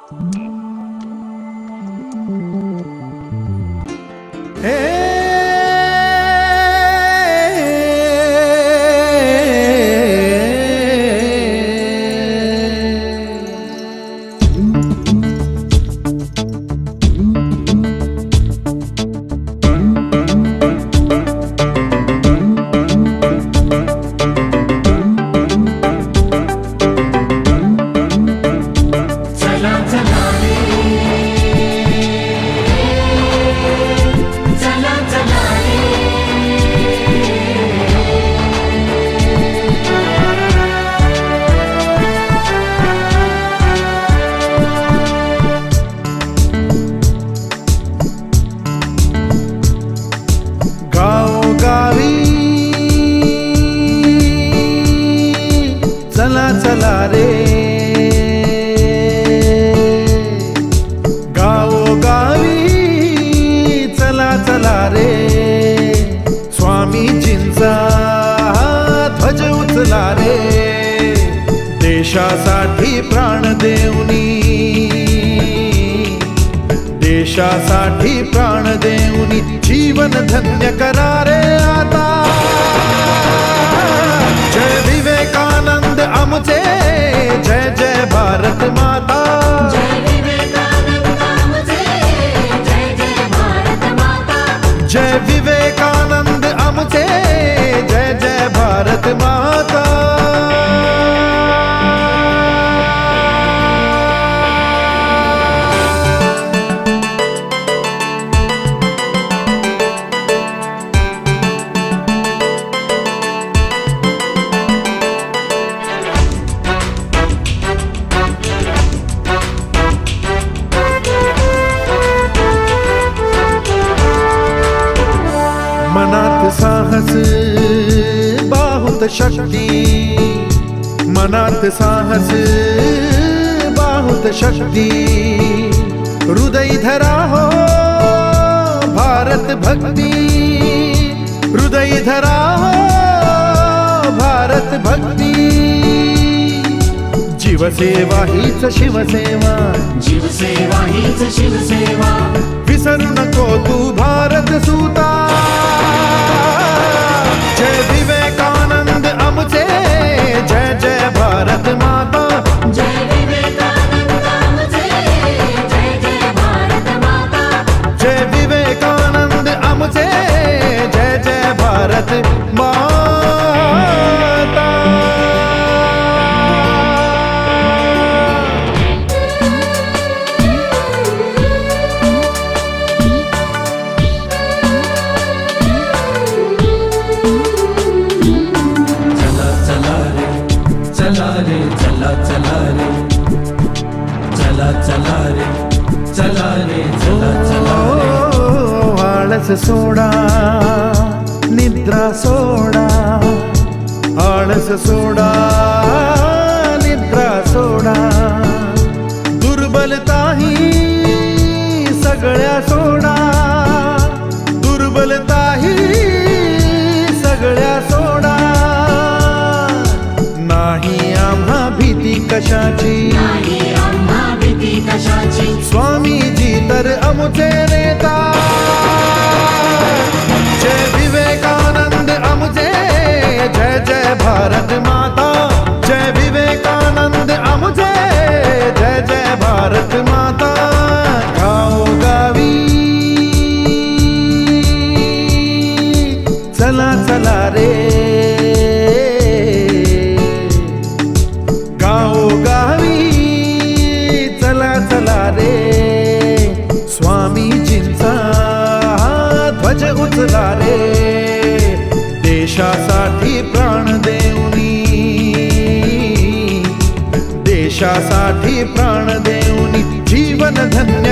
देशासाठी प्राण देऊनी, देशासाठी प्राण देऊनी जीवन धन्य करा रे आता। जय विवेकानंद आमचे, जय जय भारत माता। जय विवेकानंद आमचे, जय जय भारत माता। जय विवेकानंद आमचे, जय जय भारत माता। मनात साहस बहुत शक्ति, मनात साहस बहुत शक्ति। हृदय धरा हो भारत भक्ति, हृदय धरा हो भारत भक्ति। जीवसेवा हीच शिवसेवा, जीवसेवा हीच शिवसेवा। विसरू नको तू भारत सूता। जय विवेकानंद आमचे, जय जय भारत माता। जय विवेकानंद आमचे, जय जय भारत माता। जय विवेकानंद आमचे, जय जय भारत माता। आळस सोडा निद्रा सोडा, आळस सोडा निद्रा सोडा। दुर्बलता ही सगळ्या सोडा, दुर्बलता ही सगळ्या सोडा। नाही आम्हा भीती कशाची, नाही आम्हा भीती कशाची। स्वामीजी तर आमचे नेता। जय विवेकानंद आमचे, जय जय भारत माता। जय विवेकानंद आमचे, जय जय भारत माता। गावोगावी चला चला रे, गावोगावी चला चला रे। स्वामीजींचा ध्वज उचला रे, देशासाठी प्राण देऊनी, देशासाठी प्राण देऊनी जीवन धन्य